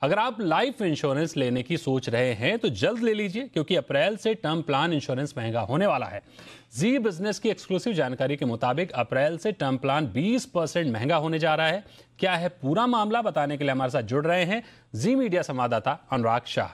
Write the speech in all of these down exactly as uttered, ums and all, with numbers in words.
अगर आप life insurance लेने की सोच रहे हैं तो जल्द ले लीजिए, क्योंकि अप्रैल से टर्म प्लान इंश्योरेंस महंगा होने वाला है। जी बिजनेस की एक्सक्लूसिव जानकारी के मुताबिक अप्रैल से टर्म प्लान बीस परसेंट महंगा होने जा रहा है। क्या है पूरा मामला, बताने के लिए हमारे साथ जुड़ रहे हैं जी मीडिया संवाददाता अनुराग शाह।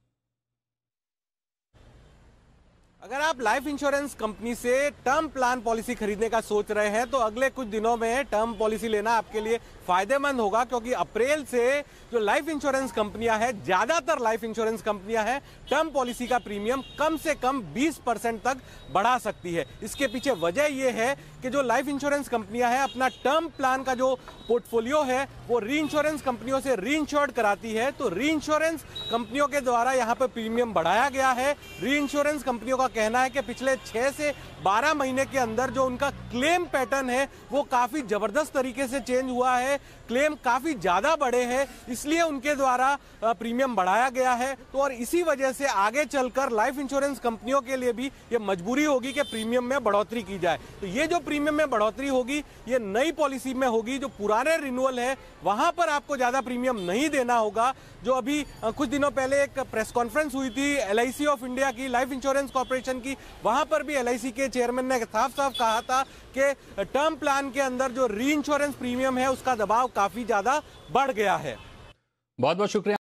अगर आप लाइफ इंश्योरेंस कंपनी से टर्म प्लान पॉलिसी खरीदने का सोच रहे हैं तो अगले कुछ दिनों में टर्म पॉलिसी लेना आपके लिए फायदेमंद होगा, क्योंकि अप्रैल से जो लाइफ इंश्योरेंस कंपनियां हैं, ज्यादातर लाइफ इंश्योरेंस कंपनियां हैं, टर्म पॉलिसी का प्रीमियम कम से कम बीस परसेंट तक बढ़ा सकती है। इसके पीछे वजह यह है कि जो लाइफ इंश्योरेंस कंपनियां हैं अपना टर्म प्लान का जो पोर्टफोलियो है वो री इंश्योरेंस कंपनियों से री इंश्योर्ड कराती है, तो री इंश्योरेंस कंपनियों के द्वारा यहाँ पर प्रीमियम बढ़ाया गया है। री इंश्योरेंस कंपनियों का कहना है कि पिछले छह से बारह महीने के अंदर जो उनका क्लेम पैटर्न है वो काफी जबरदस्त तरीके से चेंज हुआ है, क्लेम काफी ज्यादा बढ़े हैं, इसलिए उनके द्वारा प्रीमियम बढ़ाया गया है। तो और इसी वजह से आगे चलकर लाइफ इंश्योरेंस कंपनियों के लिए भी ये मजबूरी होगी कि प्रीमियम में बढ़ोतरी की जाए। तो ये जो प्रीमियम में बढ़ोतरी होगी ये नई पॉलिसी में होगी। जो पुराने रिन्यूअल है वहां पर आपको ज्यादा प्रीमियम नहीं देना होगा। जो अभी कुछ दिनों पहले एक प्रेस कॉन्फ्रेंस हुई थी L I C of India की, लाइफ इंश्योरेंस कॉर्पोरेशन की, वहां पर भी एल आई सी के चेयरमैन ने साफ साफ कहा था कि टर्म प्लान के अंदर जो री इंश्योरेंस प्रीमियम है उसका दबाव काफी ज्यादा बढ़ गया है। बहुत बहुत शुक्रिया।